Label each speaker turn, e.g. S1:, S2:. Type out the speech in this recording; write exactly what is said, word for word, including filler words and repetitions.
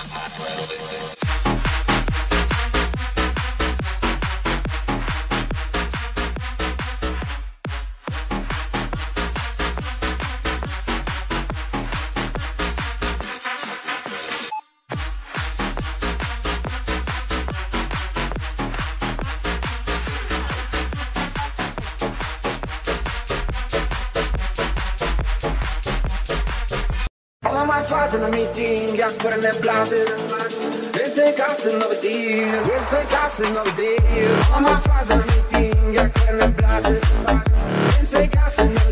S1: Faz na meeting, jak porne blazy. Więcej kasy, nowy deal. Więcej kasy, nowy deal. Mama faz na meeting, jak porne blazy. Więcej kasy, nowy